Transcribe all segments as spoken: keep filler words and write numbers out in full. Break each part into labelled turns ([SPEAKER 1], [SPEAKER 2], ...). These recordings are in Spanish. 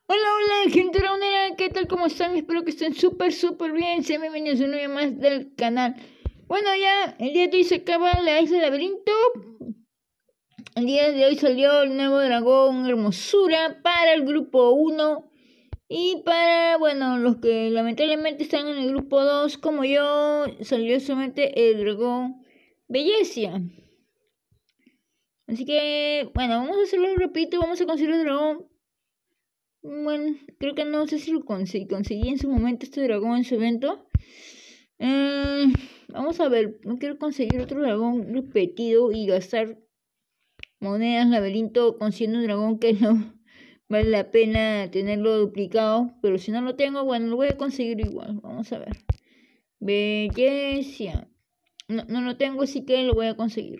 [SPEAKER 1] Hola, hola, gente dragonera, ¿qué tal? ¿Cómo están? Espero que estén súper, súper bien. Sean bienvenidos a un video más del canal. Bueno, ya el día de hoy se acaba la isla laberinto. El día de hoy salió el nuevo dragón Hermosura para el grupo uno. Y para, bueno, los que lamentablemente están en el grupo dos, como yo, salió solamente el dragón Belleza. Así que, bueno, vamos a hacerlo rapidito. Vamos a conseguir el dragón. Bueno, creo que no sé si lo conseguí. Conseguí en su momento este dragón en su evento. Eh, vamos a ver. No quiero conseguir otro dragón repetido y gastar monedas laberinto consiguiendo un dragón que no vale la pena tenerlo duplicado. Pero si no lo tengo, bueno, lo voy a conseguir igual. Vamos a ver. Belleza. No, no lo tengo, así que lo voy a conseguir.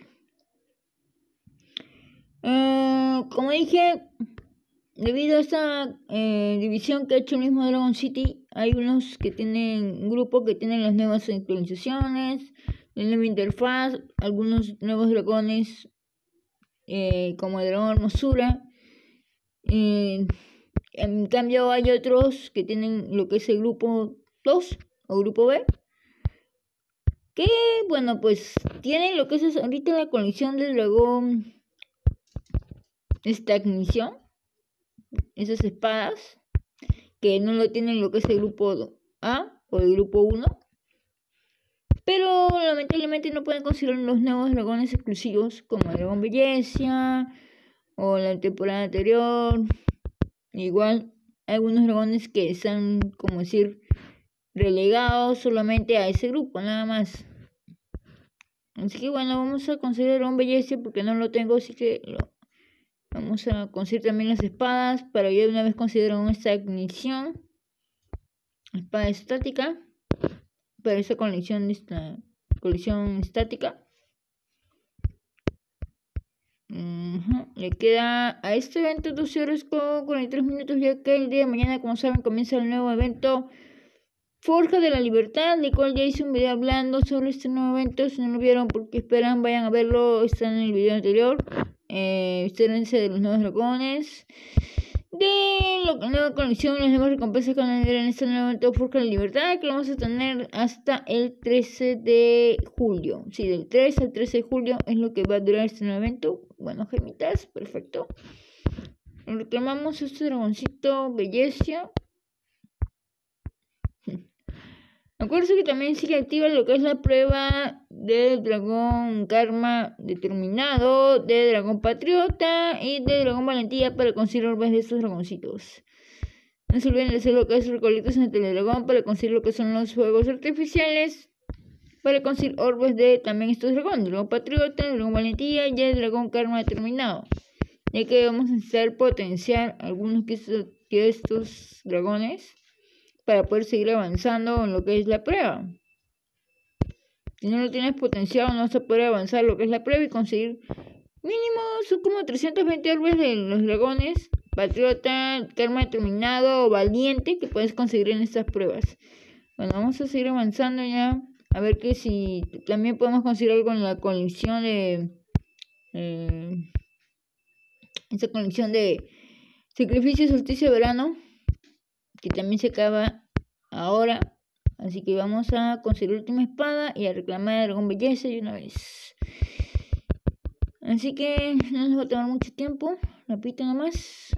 [SPEAKER 1] Eh, como dije, debido a esta eh, división que ha hecho el mismo Dragon City, hay unos que tienen, un grupo que tienen las nuevas actualizaciones, la nueva interfaz, algunos nuevos dragones, eh, como el dragón Hermosura. Eh, en cambio hay otros que tienen lo que es el grupo dos o grupo B, que bueno, pues tienen lo que es ahorita la colección del dragón Estagnición, esas espadas, que no lo tienen lo que es el grupo A o el grupo uno. Pero lamentablemente no pueden conseguir los nuevos dragones exclusivos como el dragón Belleza o la temporada anterior. Igual hay algunos dragones que están, como decir, relegados solamente a ese grupo, nada más. Así que bueno, vamos a conseguir el dragón Belleza porque no lo tengo, así que lo vamos a conseguir también las espadas para ya una vez conseguir esta ignición. Espada estática para esa colección de esta colección estática. Uh-huh. Le queda a este evento doce horas con cuarenta y tres minutos, ya que el día de mañana, como saben, comienza el nuevo evento Forja de la Libertad, del cual ya hice un video hablando sobre este nuevo evento. Si no lo vieron, porque esperan, vayan a verlo, está en el video anterior. Eh, Espérense de los nuevos dragones, de la nueva colección, las nuevas recompensas que van a tener en este nuevo evento Forja de la Libertad, que lo vamos a tener hasta el trece de julio. Sí, del tres al trece de julio es lo que va a durar este nuevo evento. Bueno, gemitas, perfecto. Reclamamos este dragoncito Belleza. Acuérdense que también sigue activa lo que es la prueba del dragón karma determinado, de dragón patriota y de dragón valentía para conseguir orbes de estos dragoncitos. No se olviden de hacer lo que es recolectas en el teledragón para conseguir lo que son los fuegos artificiales, para conseguir orbes de también estos dragones, dragón patriota, dragón valentía y el dragón karma determinado, ya que vamos a necesitar potenciar algunos de estos dragones para poder seguir avanzando en lo que es la prueba. Si no lo tienes potenciado, no se puede avanzar lo que es la prueba y conseguir mínimo, son como trescientos veinte orbes de los dragones patriota, karma determinado o valiente que puedes conseguir en estas pruebas. Bueno, vamos a seguir avanzando ya, a ver que si también podemos conseguir algo en la colección de eh, esa colección de sacrificio solsticio verano, que también se acaba ahora. Así que vamos a conseguir la última espada y a reclamar a dragón Belleza de una vez. Así que no nos va a tomar mucho tiempo. Repito nomás.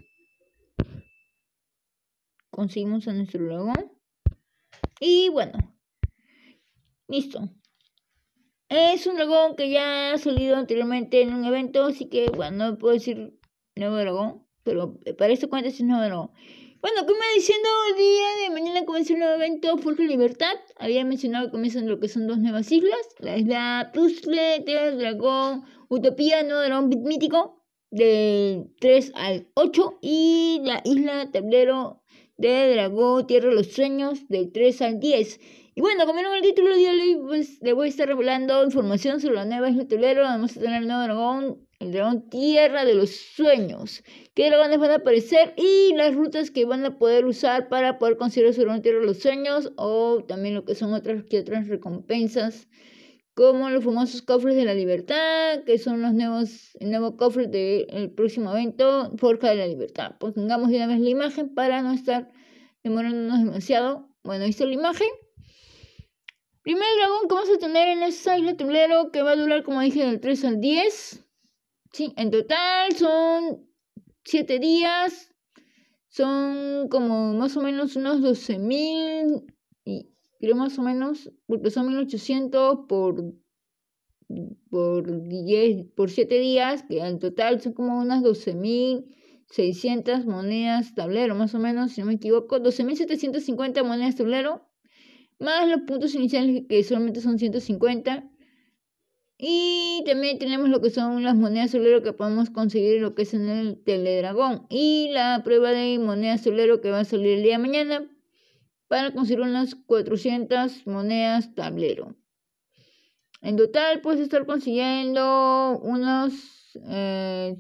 [SPEAKER 1] Conseguimos a nuestro dragón. Y bueno. Listo. Es un dragón que ya ha salido anteriormente en un evento. Así que bueno, no puedo decir nuevo dragón. Pero para esto cuenta es un nuevo dragón. Bueno, como diciendo, el día de mañana comienza un nuevo evento, Forja Libertad. Había mencionado que comienzan lo que son dos nuevas islas. La isla Puzzle del Dragón Utopía, nuevo dragón mítico, del tres al ocho. Y la isla Tablero de Dragón Tierra de los Sueños, del tres al diez. Y bueno, como vieron el título de hoy, pues le voy a estar revelando información sobre la nueva isla Tablero. Vamos a tener el nuevo dragón, el dragón Tierra de los Sueños, qué dragones van a aparecer y las rutas que van a poder usar para poder conseguir su dragón Tierra de los Sueños, o también lo que son otras que otras recompensas como los famosos cofres de la libertad, que son los nuevos, el nuevo cofre del próximo evento, Forja de la Libertad. Pues pongamos de una vez la imagen para no estar demorándonos demasiado. Bueno, ahí está la imagen. Primer dragón que vamos a tener en esta isla tablero, que va a durar, como dije, del tres al diez. Sí, en total son siete días. Son como más o menos unos doce mil, y creo más o menos, porque son mil ochocientos por, por, diez, por siete días, que en total son como unas doce mil seiscientas monedas tablero, más o menos, si no me equivoco, doce mil setecientos cincuenta monedas tablero, más los puntos iniciales que solamente son ciento cincuenta. Y también tenemos lo que son las monedas tablero que podemos conseguir lo que es en el Teledragón. Y la prueba de monedas tablero que va a salir el día de mañana para conseguir unas cuatrocientas monedas tablero. En total puedes estar consiguiendo unos... Eh,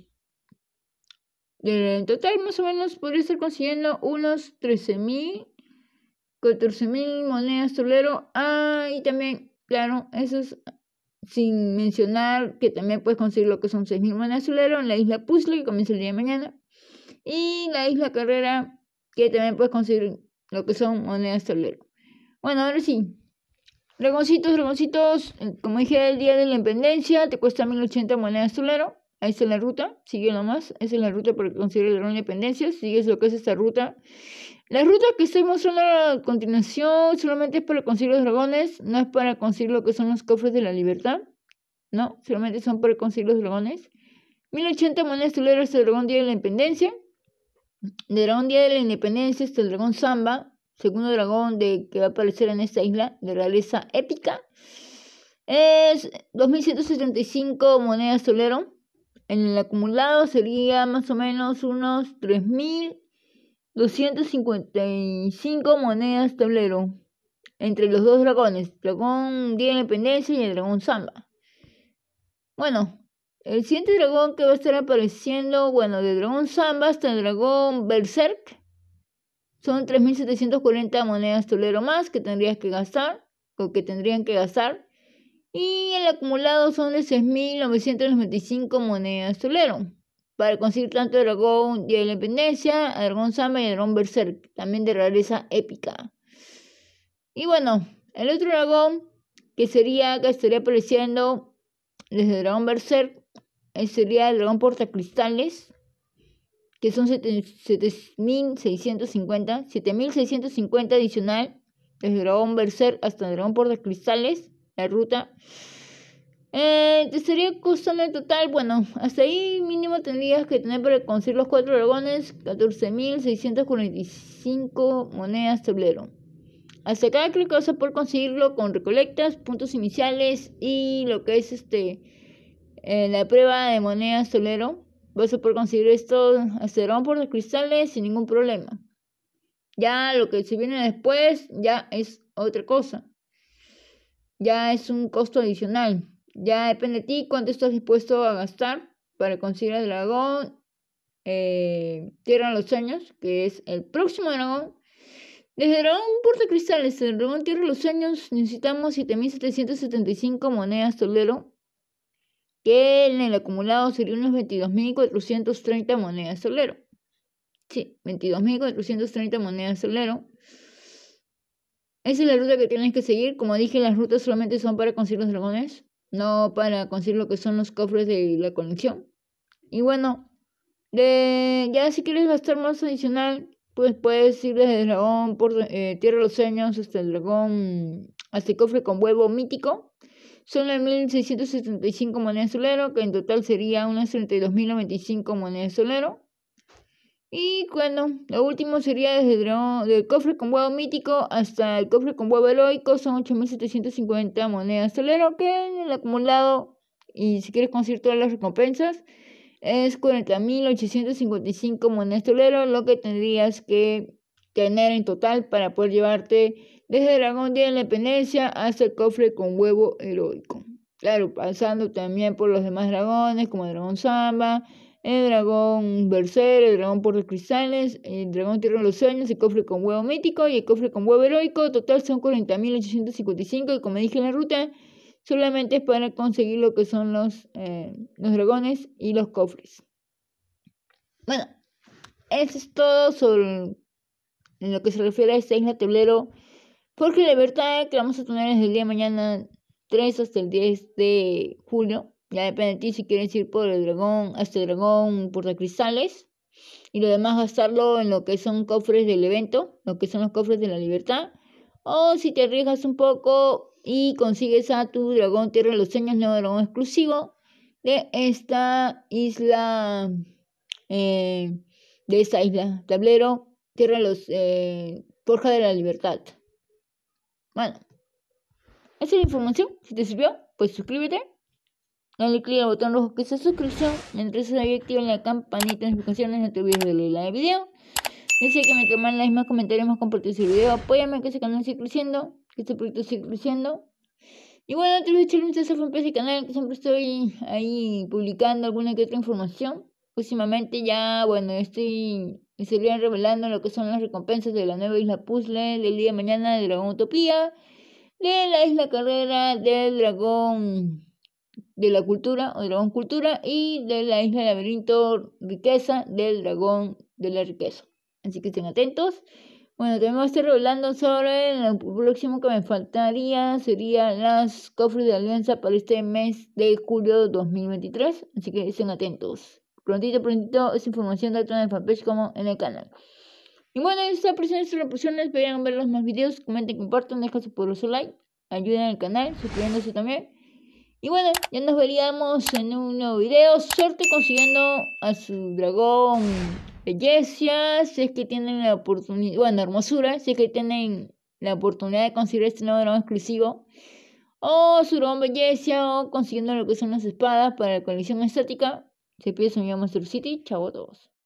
[SPEAKER 1] en total más o menos podría estar consiguiendo unos trece mil, catorce mil monedas tablero. Ah, y también, claro, esos... sin mencionar que también puedes conseguir lo que son seis mil monedas tablero en la isla Puzzle, que comienza el día de mañana. Y la isla Carrera, que también puedes conseguir lo que son monedas tablero. Bueno, ahora sí. Dragoncitos, dragoncitos. Como dije, el día de la independencia te cuesta mil ochenta monedas tablero. Ahí está la ruta. Sigue nomás. Esa es la ruta para conseguir el dragón de independencia. Sigues lo que es esta ruta. La ruta que estoy mostrando a continuación solamente es para conseguir los dragones, no es para conseguir lo que son los cofres de la libertad, no, solamente son para conseguir los dragones. mil ochenta monedas tablero hasta el dragón día de la independencia. De dragón día de la independencia hasta el dragón Samba, segundo dragón de, que va a aparecer en esta isla de realeza épica, es dos mil ciento setenta y cinco monedas tablero. En el acumulado sería más o menos unos tres mil doscientas cincuenta y cinco monedas tablero entre los dos dragones, dragón Día de la Independencia y el dragón Samba. Bueno, el siguiente dragón que va a estar apareciendo, bueno, de dragón Samba hasta el dragón Berserk, son tres mil setecientas cuarenta monedas tablero más que tendrías que gastar, o que tendrían que gastar, y el acumulado son de seis mil novecientas noventa y cinco monedas tablero. Para conseguir tanto el dragón Día de la Independencia, el dragón Samba y el dragón Berserk, también de rareza épica. Y bueno, el otro dragón que sería, que estaría apareciendo desde el dragón Berserk, sería el dragón Portacristales, que son siete mil seiscientos cincuenta, siete mil seiscientos cincuenta adicional, desde el dragón Berserk hasta el dragón Portacristales, la ruta. Eh, te estaría costando en total, bueno, hasta ahí mínimo tendrías que tener para conseguir los cuatro dragones, catorce mil seiscientas cuarenta y cinco monedas tablero. Hasta acá creo que vas a poder conseguirlo con recolectas, puntos iniciales y lo que es este eh, la prueba de monedas tablero. Vas a poder conseguir esto hasta el dragón por los cristales sin ningún problema. Ya lo que se viene después ya es otra cosa. Ya es un costo adicional. Ya depende de ti cuánto estás dispuesto a gastar para conseguir el dragón eh, Tierra de los Sueños, que es el próximo dragón. Desde el dragón Portacristales, el dragón Tierra de los Sueños, necesitamos siete mil setecientas setenta y cinco monedas tablero, que en el acumulado serían unos veintidós mil cuatrocientas treinta monedas tablero. Sí, veintidós mil cuatrocientas treinta monedas tablero. Esa es la ruta que tienes que seguir. Como dije, las rutas solamente son para conseguir los dragones, no para conseguir lo que son los cofres de la colección. Y bueno, de, ya si quieres gastar más adicional, pues puedes ir desde el dragón por eh, Tierra de los Sueños hasta el dragón, hasta el cofre con huevo mítico. Son las mil seiscientas setenta y cinco monedas tablero, que en total sería unas treinta y dos mil noventa y cinco monedas tablero. Y bueno, lo último sería desde el dragón, del cofre con huevo mítico hasta el cofre con huevo heroico, son ocho mil setecientas cincuenta monedas tablero, que en el acumulado, y si quieres conseguir todas las recompensas, es cuarenta mil ochocientas cincuenta y cinco monedas tablero, lo que tendrías que tener en total para poder llevarte desde el dragón Día de la Independencia hasta el cofre con huevo heroico. Claro, pasando también por los demás dragones, como el dragón Samba, el dragón Berserk, el dragón Portacristales, el dragón Tierra de los Sueños, el cofre con huevo mítico y el cofre con huevo heroico. Total son cuarenta mil ochocientos cincuenta y cinco, y como dije en la ruta, solamente es para conseguir lo que son los, eh, los dragones y los cofres. Bueno, eso es todo sobre en lo que se refiere a esta isla tablero Forja la Libertad, que vamos a tener desde el día de mañana tres hasta el diez de julio. Ya depende de ti si quieres ir por el dragón, hasta el dragón portacristales. Y lo demás gastarlo en lo que son cofres del evento, lo que son los cofres de la libertad. O si te arriesgas un poco y consigues a tu dragón Tierra de los Sueños, nuevo dragón exclusivo de esta isla, eh, de esta isla tablero, Tierra de los, eh, Forja de la Libertad. Bueno, esa es la información. Si te sirvió, pues suscríbete. Dale clic al botón rojo que es suscripción. Mientras ahí activen la campanita de notificaciones, no te olvides de darle like al video. Yo sé que mientras más likes, más comentarios, más compartir el video. Apóyame que ese canal siga creciendo, que este proyecto siga creciendo. Y bueno, no te olvides de echarle un vistazo a ese canal, que siempre estoy ahí publicando alguna que otra información. Próximamente ya, bueno, estoy estarían revelando lo que son las recompensas de la nueva isla puzzle del día de mañana de Dragón Utopía, de la isla carrera del dragón de la cultura o dragón cultura y de la isla laberinto riqueza del dragón de la riqueza. Así que estén atentos. Bueno, también voy a estar revelando sobre lo próximo que me faltaría sería las cofres de alianza para este mes de julio dos mil veintitrés. Así que estén atentos. Prontito, prontito, esa información tanto en el fanpage como en el canal. Y bueno, esta presión es la presión. Esperan ver los más videos. Comenten, compartan, dejen su poderoso like. Ayuden al canal, suscribiéndose también. Y bueno, ya nos veríamos en un nuevo video. Suerte consiguiendo a su dragón belleza. Si es que tienen la oportunidad, bueno, hermosura. Si es que tienen la oportunidad de conseguir este nuevo dragón exclusivo. O su dragón belleza. O consiguiendo lo que son las espadas para la colección estática. Se pide su amigo Master City. Chao a todos.